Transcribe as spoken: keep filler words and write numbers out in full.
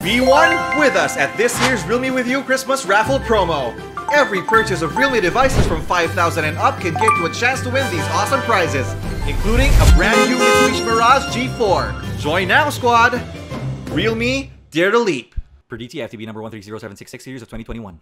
Be one with us at this year's Realme With You Christmas Raffle promo. Every purchase of Realme devices from five thousand and up can get you a chance to win these awesome prizes, including a brand new Mitsubishi Mirage G four. Join now, squad! Realme, dare to leap. Per D T F T B number one three zero seven six six series of twenty twenty-one.